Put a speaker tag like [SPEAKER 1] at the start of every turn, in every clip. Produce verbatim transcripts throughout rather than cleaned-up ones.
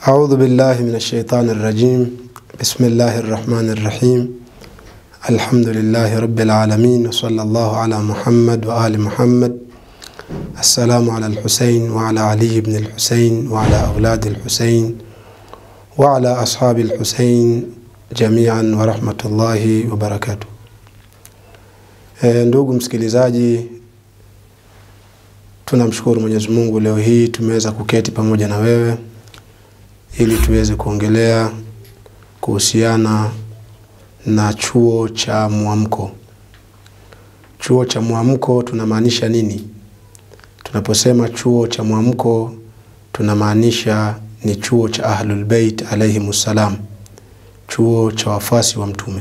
[SPEAKER 1] أعوذ بالله من الشيطان الرجيم. بسم الله الرحمن الرحيم. الحمد لله رب العالمين، وصلى الله على محمد وآل محمد. السلام على الحسين وعلى علي بن الحسين وعلى أولاد الحسين وعلى أصحاب الحسين جميعا ورحمة الله وبركاته. Ndugu msikilizaji, tunamshukuru Mwenyezi Mungu, leo hii tumeweza kuketi pamoja na wewe ili tuweze kuongelea kuhusiana na chuo cha muamko. Chuo cha muamko tunamaanisha nini? Tunaposema chuo cha muamko tunamaanisha ni chuo cha Ahlul Bait alayhimus salam, chuo cha wafasi wa mtume.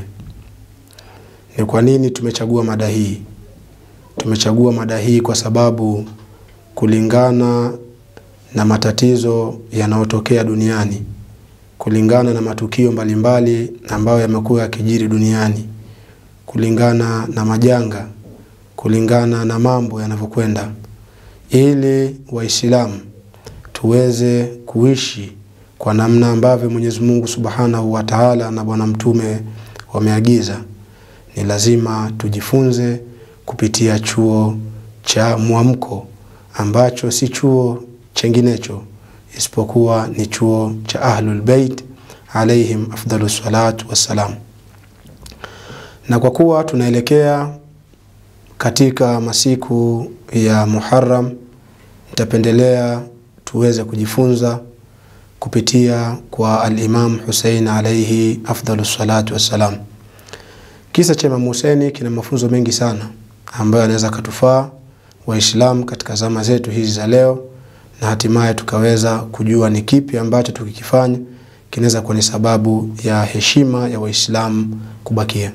[SPEAKER 1] Ni kwa nini tumechagua mada hii? Tumechagua mada hii kwa sababu kulingana na matatizo yanayotokea duniani, kulingana na matukio mbalimbali ambayo yamekuwa yakijiri duniani, kulingana na majanga, kulingana na mambo yanavyokwenda, ili Waislamu tuweze kuishi kwa namna ambavyo Mwenyezi Mungu Subhanahu wa Ta'ala na Bwana Mtume wameagiza, ni lazima tujifunze kupitia chuo cha muamko, ambacho si chuo chenginecho isipokuwa ni chuo cha Ahlul Bait alayhim afdalus salatu wassalam. Na kwa kuwa tunaelekea katika masiku ya Muharram, nitapendelea tuweze kujifunza kupitia kwa al-Imam Hussein alayhi afdalus salatu wassalam. Kisa cha Imam Hussein kina mafunzo mengi sana ambayo yanaweza kutufaa Waislamu katika zama zetu hizi za leo, na hatimaye tukaweza kujua ni kipi ambacho tukikifanya kinaweza kuwa ni sababu ya heshima ya Waislamu kubakia.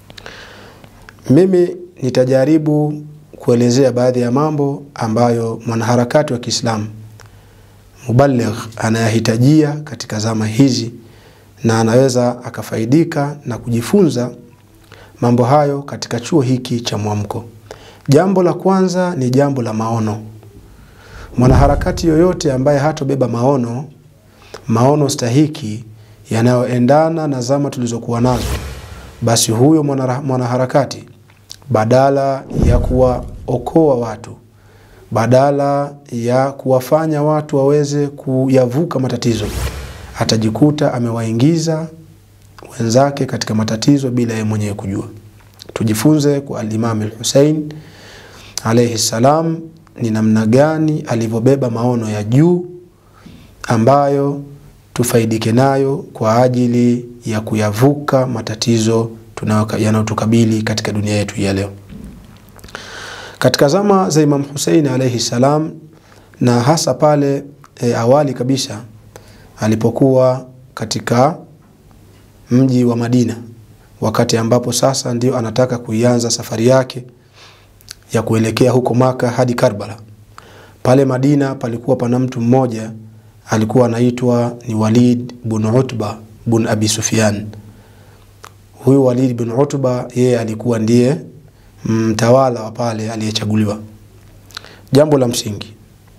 [SPEAKER 1] Mimi nitajaribu kuelezea baadhi ya mambo ambayo mwanaharakati wa Kiislamu mubaligh anayahitajia katika zama hizi, na anaweza akafaidika na kujifunza mambo hayo katika chuo hiki cha muamko. Jambo la kwanza ni jambo la maono. Mwanaharakati yoyote ambaye hatobeba maono, maono stahiki yanayoendana na zama tulizokuwa nazo, basi huyo mwanaharakati badala ya kuwaokoa watu, badala ya kuwafanya watu waweze kuyavuka matatizo, atajikuta amewaingiza wenzake katika matatizo bila yeye mwenyewe kujua. Tujifunze kwa al-Imam al-Hussein alayhi salam ni namna gani alivyobeba maono ya juu ambayo tufaidike nayo kwa ajili ya kuyavuka matatizo yanayotukabili katika dunia yetu ya leo. Katika zama za Imam Hussein alayhi salam, na hasa pale e, awali kabisa alipokuwa katika mji wa Madina, wakati ambapo sasa ndio anataka kuianza safari yake ya kuelekea huko Maka hadi Karbala. Pale Madina palikuwa pana mtu mmoja alikuwa anaitwa ni Walid bin Utba bin Abi Sufyan. Huyu Walid bin Utba yeye alikuwa ndiye mtawala wa pale aliyechaguliwa. Jambo la msingi,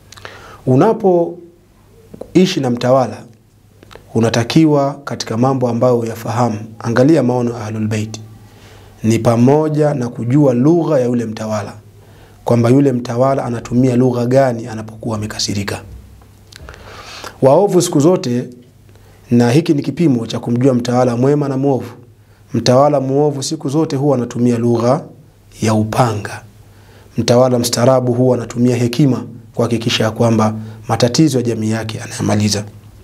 [SPEAKER 1] unapoishi na mtawala unatakiwa katika mambo ambayo uyafahamu, angalia maono Ahlul Bait, ni pamoja na kujua lugha ya yule mtawala, kwamba yule mtawala anatumia lugha gani anapokuwa amekasirika. Waovu siku zote, na hiki ni kipimo cha kumjua mtawala mwema na muovu, mtawala muovu siku zote huwa anatumia lugha ya upanga. Mtawala mstarabu huwa anatumia hekima kuhakikisha kwamba matatizo ya jamii yake anayamaliza.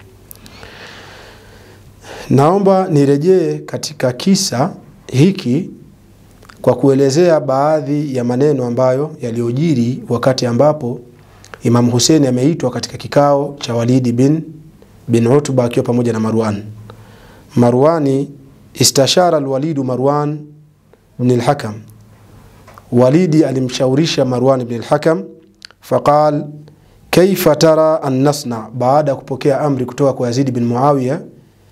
[SPEAKER 1] Naomba nirejee katika kisa hiki kwa kuelezea baadhi ya maneno ambayo yaliojiri wakati ambapo Imam Hussein ameitwa katika kikao cha Walid bin bin Utba akiwa pamoja na Marwan. Marwani istashara al-Walid Marwan ibn al-Hakam. Walidi alimshaurisha Marwan ibn al-Hakam, faqal kaifa tara an nasna, baada kupokea amri kutoka kwa Yazid bin Muawiya.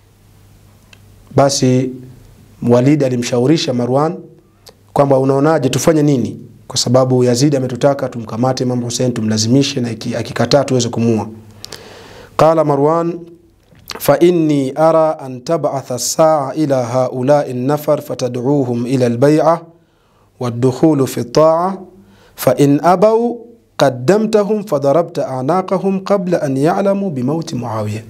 [SPEAKER 1] Basi Walid alimshaurisha Marwan kwamba unaonaje tufanye nini, kwa sababu Yazid ametutaka tumkamate Imam Hussein, tumlazimishe, na akikataa tuweze kumua. Qala Marwan fa inni ara an tab'atha as-sa'a ila ha'ula'i an-nafar fatad'uuhum ila al-bay'a wad-dukhulu fi at-ta'a fa in abaw qaddamtahum fadarabta a'naqahum qabla an ya'lamu bimauti Muawiya.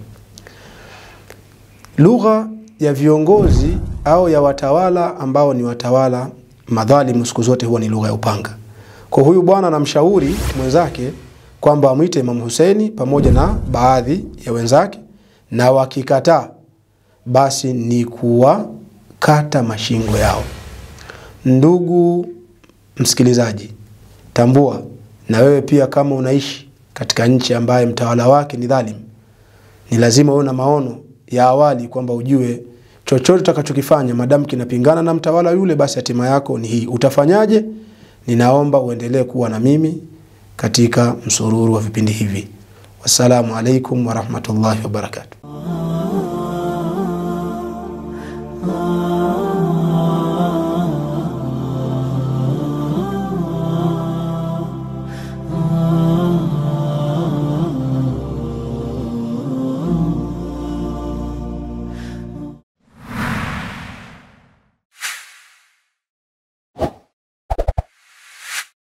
[SPEAKER 1] Lugha ya viongozi au ya watawala ambao ni watawala madhalimu siku zote huwa ni lugha ya upanga. Kwa huyu bwana anamshauri mwenzake kwamba amuite Imam Husaini pamoja na baadhi ya wenzake, na wakikataa basi ni kuwakata mashingo yao. Ndugu msikilizaji, tambua na wewe pia kama unaishi katika nchi ambaye mtawala wake ni dhalim, ni lazima uwe na maono ya awali kwamba ujue chochote utakachokifanya madamu kinapingana na mtawala yule, basi hatima yako ni hii. Utafanyaje? Ninaomba uendelee kuwa na mimi katika msururu wa vipindi hivi. Wassalamu alaikum wa rahmatullahi wa barakatuh.